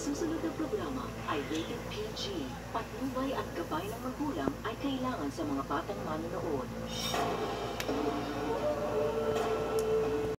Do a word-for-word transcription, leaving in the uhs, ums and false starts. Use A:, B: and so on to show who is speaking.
A: susunod na programa ay rated P G. Patnubay at gabay ng magulang ay kailangan sa mga batang manonood.